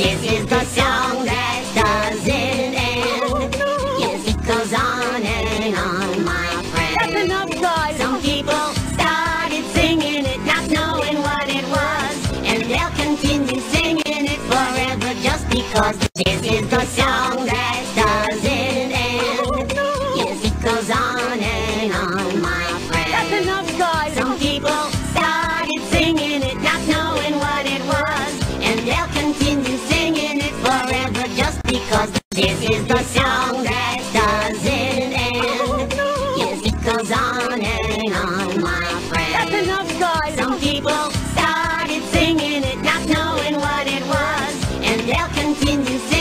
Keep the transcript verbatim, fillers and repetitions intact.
this is the song that doesn't end. Yes, it goes on and on, my friend. That's enough, guys. Some people started singing it, not knowing what it was, and they'll continue singing it forever just because this is the song that doesn't end. Yes, it goes on and on, my friend. That's enough, guys. Some people started singing it, not knowing what it was, and they'll continue singing it forever just because this is the song that doesn't end. Yes, it goes on and on, my friend. That's enough, guys. Some people started singing it, not knowing what it was, and they'll continue singing